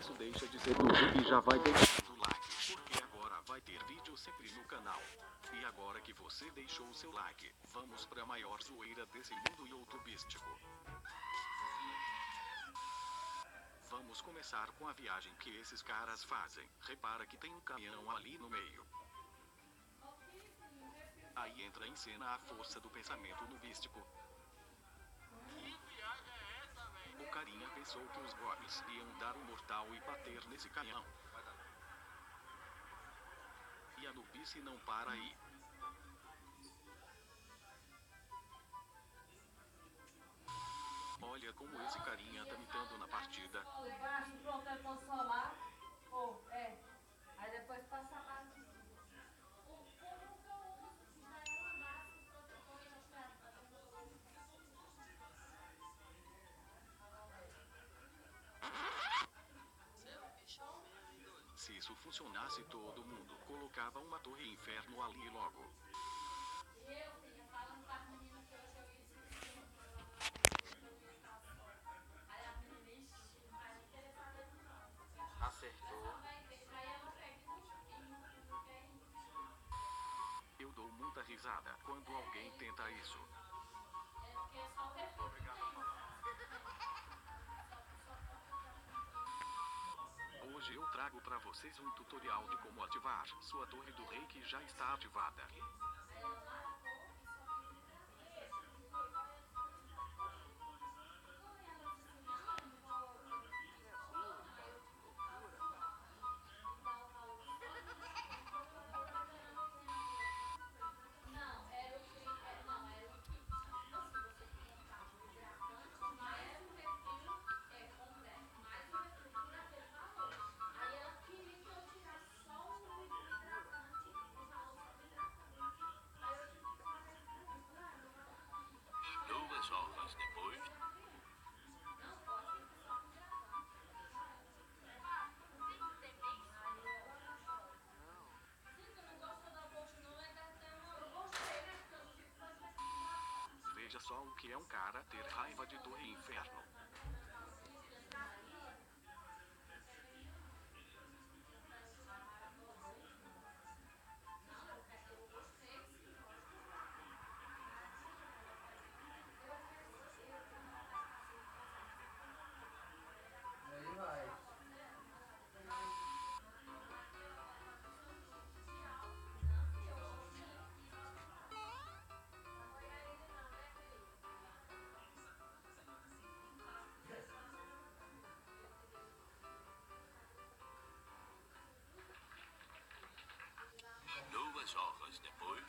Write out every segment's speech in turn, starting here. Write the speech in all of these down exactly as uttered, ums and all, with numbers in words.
isso deixa de ser noob e já vai deixando o like, porque agora vai ter vídeo sempre no canal. E agora que você deixou o seu like, vamos pra maior zoeira desse mundo youtubístico. Vamos começar com a viagem que esses caras fazem. Repara que tem um caminhão ali no meio. Aí entra em cena a força do pensamento nubístico. O carinha pensou que os goblins iam dar um mortal e bater nesse canhão. E a nubice não para aí. Olha como esse carinha tá mitando na partida. Baixo, protetor solar. Ou, é. Aí depois passa lá. Se isso funcionasse, todo mundo colocava uma torre inferno ali logo. Eu, filha, falando com as meninas que hoje eu ia assistir. Aí a menina, ixi, não vai nem querer saber de não. Acertou. Aí ela pega e não quer ir. Eu dou muita risada quando alguém tenta isso. É porque é só o refúgio. Hoje eu trago pra vocês um tutorial de como ativar sua torre do rei que já está ativada. Duas horas depois. Veja só o que é um cara ter raiva de torre inferno. Aí vai. Duas horas depois.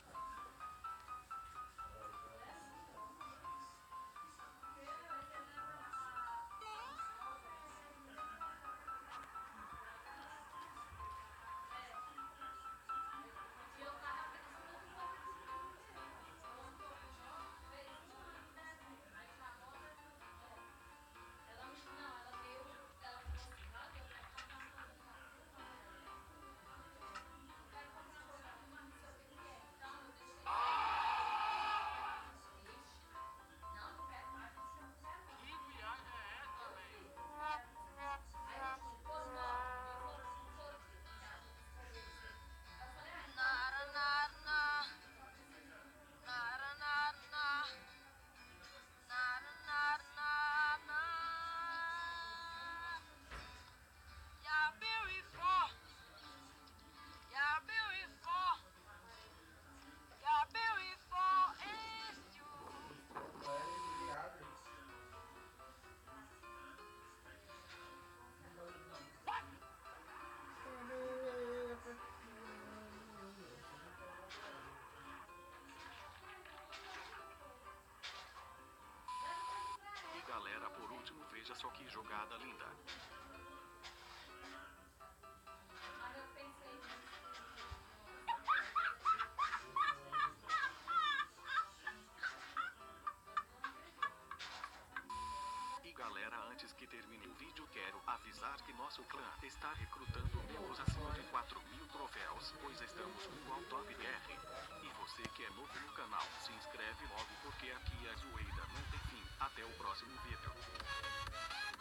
E galera, por último, veja só que jogada linda. Mas eu pensei E galera, antes que termine o vídeo, quero avisar que nosso clã está recrutando membros acima de quatro mil troféus, pois estamos rumo ao top R. E você que é novo no canal, se inscreve logo porque aqui a zoeira não tem fim. Até o próximo vídeo.